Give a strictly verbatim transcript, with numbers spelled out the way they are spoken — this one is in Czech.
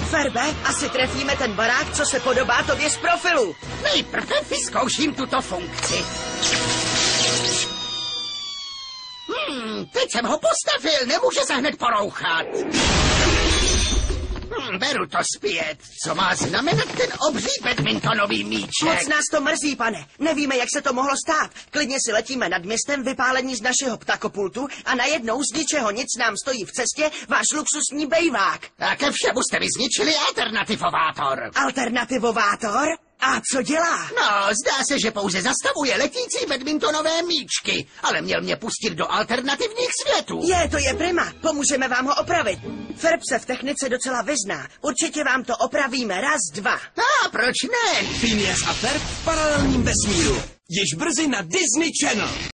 Ferbe, asi trefíme ten barák, co se podobá tobě z profilu. Nejprve vyzkouším tuto funkci. Hmm, teď jsem ho postavil, nemůže se hned porouchat. Hmm, beru to zpět. Co má znamenat ten obří badmintonový míček? Moc nás to mrzí, pane. Nevíme, jak se to mohlo stát. Klidně si letíme nad městem vypálení z našeho ptakopultu a najednou z ničeho nic nám stojí v cestě váš luxusní bejvák. A ke všemu jste mi zničili alternativovátor. Alternativovátor? A co dělá? No, zdá se, že pouze zastavuje letící badmintonové míčky, ale měl mě pustit do alternativních světů. Je, to je prima. Pomůžeme vám ho opravit. Ferb se v technice docela vyzná. Určitě vám to opravíme raz, dva. A proč ne? Phineas a Ferb v paralelním vesmíru. Již brzy na Disney Channel.